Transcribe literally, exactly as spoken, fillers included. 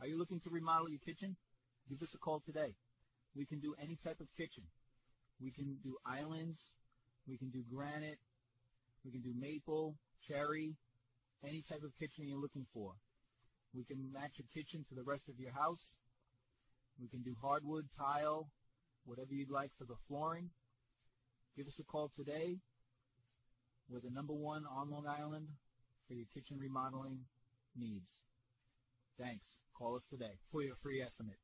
Are you looking to remodel your kitchen? Give us a call today. We can do any type of kitchen. We can do islands. We can do granite. We can do maple, cherry, any type of kitchen you're looking for. We can match your kitchen to the rest of your house. We can do hardwood, tile, whatever you'd like for the flooring. Give us a call today. We're the number one on Long Island for your kitchen remodeling needs. Thanks. Call us today for your free estimate.